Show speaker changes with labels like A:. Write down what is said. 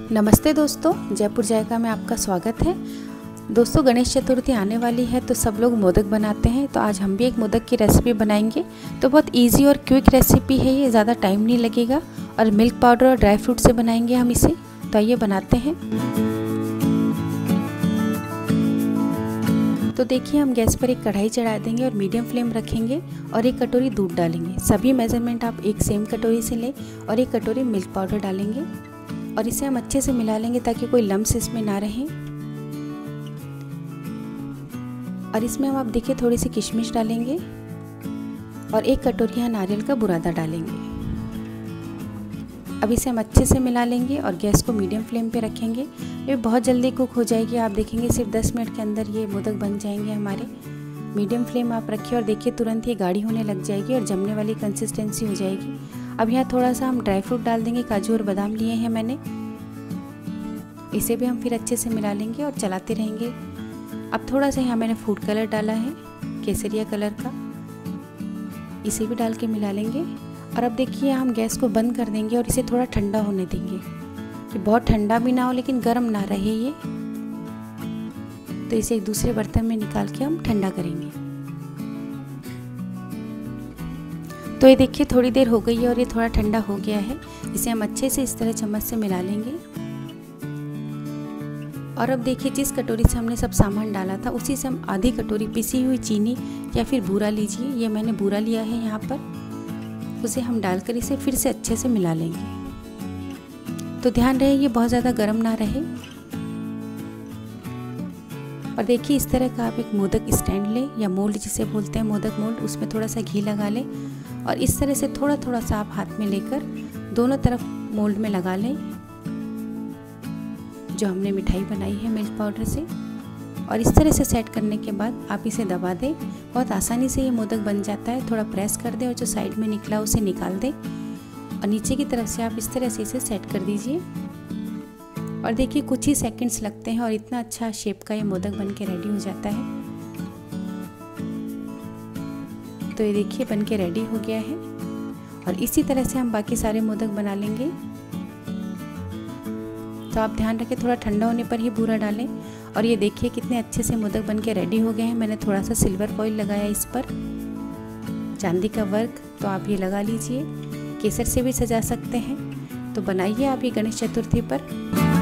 A: नमस्ते दोस्तों, जयपुर जायका में आपका स्वागत है। दोस्तों, गणेश चतुर्थी आने वाली है तो सब लोग मोदक बनाते हैं। तो आज हम भी एक मोदक की रेसिपी बनाएंगे। तो बहुत इजी और क्विक रेसिपी है ये, ज़्यादा टाइम नहीं लगेगा और मिल्क पाउडर और ड्राई फ्रूट से बनाएंगे हम इसे। तो आइए बनाते हैं। तो देखिए, हम गैस पर एक कढ़ाई चढ़ा देंगे और मीडियम फ्लेम रखेंगे और एक कटोरी दूध डालेंगे। सभी मेजरमेंट आप एक सेम कटोरी से लें और एक कटोरी मिल्क पाउडर डालेंगे और इसे हम अच्छे से मिला लेंगे ताकि कोई लम्स इसमें ना रहे। और इसमें हम आप देखिए थोड़ी सी किशमिश डालेंगे और एक कटोरी यहाँ नारियल का बुरादा डालेंगे। अब इसे हम अच्छे से मिला लेंगे और गैस को मीडियम फ्लेम पे रखेंगे। ये बहुत जल्दी कुक हो जाएगी, आप देखेंगे सिर्फ 10 मिनट के अंदर ये मोदक बन जाएंगे हमारे। मीडियम फ्लेम आप रखिए और देखिए तुरंत ये गाढ़ी होने लग जाएगी और जमने वाली कंसिस्टेंसी हो जाएगी। अब यहाँ थोड़ा सा हम ड्राई फ्रूट डाल देंगे, काजू और बादाम लिए हैं मैंने। इसे भी हम फिर अच्छे से मिला लेंगे और चलाते रहेंगे। अब थोड़ा सा यहाँ मैंने फूड कलर डाला है, केसरिया कलर का, इसे भी डाल के मिला लेंगे। और अब देखिए हम गैस को बंद कर देंगे और इसे थोड़ा ठंडा होने देंगे कि बहुत ठंडा भी ना हो लेकिन गर्म ना रहे ये। तो इसे एक दूसरे बर्तन में निकाल के हम ठंडा करेंगे। तो ये देखिए थोड़ी देर हो गई है और ये थोड़ा ठंडा हो गया है। इसे हम अच्छे से इस तरह चम्मच से मिला लेंगे। और अब देखिए जिस कटोरी से हमने सब सामान डाला था उसी से हम आधी कटोरी पिसी हुई चीनी या फिर बूरा लीजिए, ये मैंने बूरा लिया है यहाँ पर, उसे हम डालकर इसे फिर से अच्छे से मिला लेंगे। तो ध्यान रहे ये बहुत ज़्यादा गर्म ना रहे। और देखिए इस तरह का आप एक मोदक स्टैंड लें या मोल्ड जिसे बोलते हैं मोदक मोल्ड, उसमें थोड़ा सा घी लगा लें और इस तरह से थोड़ा थोड़ा सा आप हाथ में लेकर दोनों तरफ मोल्ड में लगा लें जो हमने मिठाई बनाई है मिल्क पाउडर से। और इस तरह से सेट करने के बाद आप इसे दबा दें। बहुत आसानी से ये मोदक बन जाता है। थोड़ा प्रेस कर दें और जो साइड में निकला उसे निकाल दें और नीचे की तरफ से आप इस तरह से इसे सेट कर दीजिए। और देखिए कुछ ही सेकंड्स लगते हैं और इतना अच्छा शेप का ये मोदक बन के रेडी हो जाता है। तो ये देखिए बन के रेडी हो गया है और इसी तरह से हम बाकी सारे मोदक बना लेंगे। तो आप ध्यान रखें थोड़ा ठंडा होने पर ही बूरा डालें। और ये देखिए कितने अच्छे से मोदक बन के रेडी हो गए हैं। मैंने थोड़ा सा सिल्वर फॉइल लगाया इस पर, चांदी का वर्क, तो आप ये लगा लीजिए। केसर से भी सजा सकते हैं। तो बनाइए आप ये गणेश चतुर्थी पर।